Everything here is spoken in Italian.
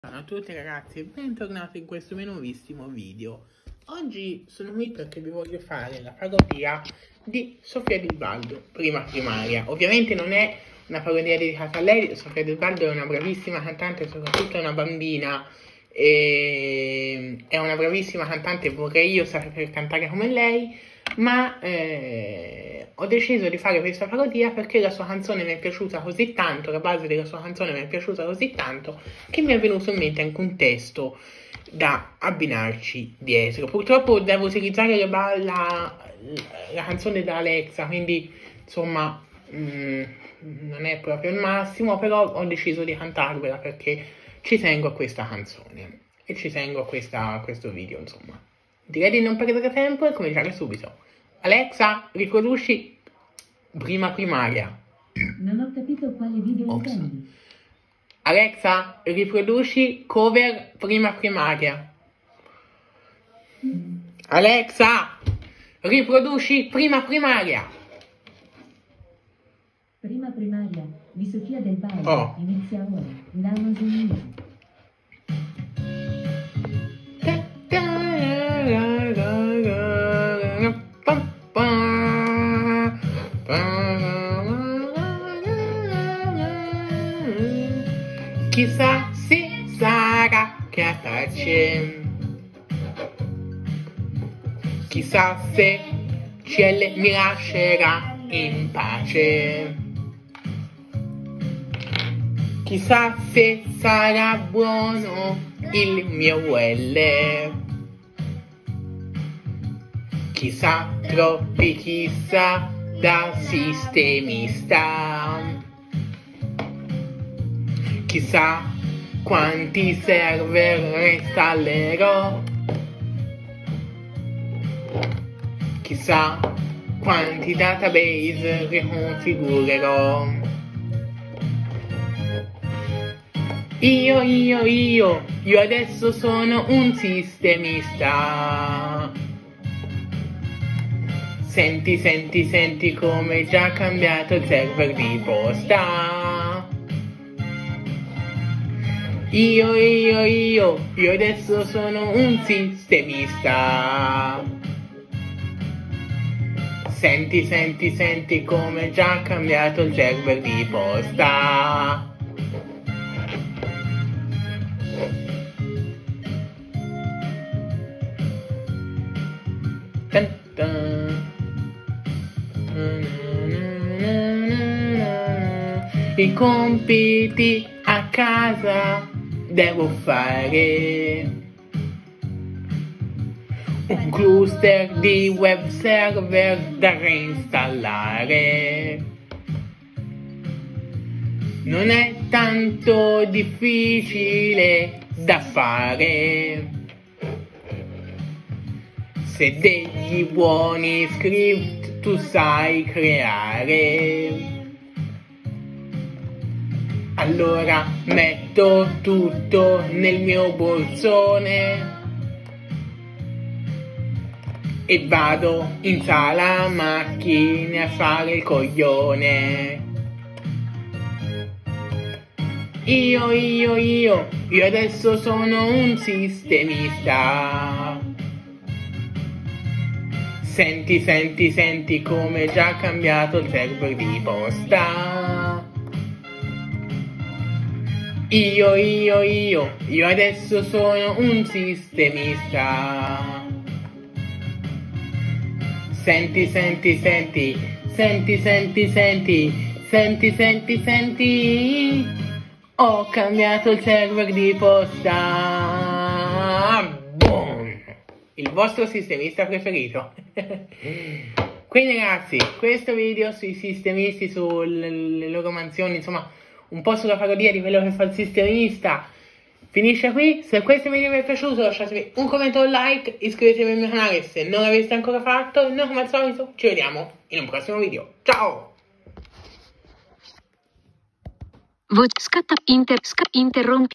Ciao a tutti ragazzi e bentornati in questo mio nuovissimo video. Oggi sono qui perché vi voglio fare la parodia di Sofia Del Baldo, prima primaria. Ovviamente non è una parodia dedicata a lei, Sofia Del Baldo è una bravissima cantante, soprattutto è una bambina, e è una bravissima cantante, vorrei io saper cantare come lei, ma ho deciso di fare questa parodia perché la sua canzone mi è piaciuta così tanto, la base della sua canzone mi è piaciuta così tanto che mi è venuto in mente anche un testo da abbinarci dietro. Purtroppo devo utilizzare la canzone da Alexa, quindi insomma non è proprio il massimo, però ho deciso di cantarvela perché ci tengo a questa canzone e ci tengo a questo video, insomma. Direi di non perdere tempo e cominciare subito. Alexa, riproduci prima primaria. Non ho capito quale video intendi. Alexa, riproduci cover prima primaria. Alexa, riproduci prima primaria. Prima primaria di Sofia Del Baldo inizia ora da Amazon Music. Chissà se sarà capace, chissà se CL mi lascerà in pace, chissà se sarà buono il mio UL, chissà troppi chissà da sistemista. Chissà quanti server installerò, chissà quanti database riconfigurerò. Io adesso sono un sistemista. Senti come già cambiato il server di posta. Io adesso sono un sistemista. Senti come già cambiato il server di posta. I compiti a casa devo fare, un cluster di web server da reinstallare. Non è tanto difficile da fare se degli buoni script tu sai creare. Allora metto tutto nel mio borsone e vado in sala macchine a fare il coglione. Io adesso sono un sistemista. Senti come già cambiato il server di posta. Io adesso sono un sistemista. Senti, ho cambiato il server di posta. Boom! Il vostro sistemista preferito. Quindi ragazzi, questo video sui sistemisti, sulle loro mansioni, insomma un po' sulla parodia di quello che fa il sistemista, finisce qui. Se questo video vi è piaciuto lasciatemi un commento, un like, iscrivetevi al mio canale se non l'aveste ancora fatto. Noi come al solito ci vediamo in un prossimo video. Ciao! Interrompi.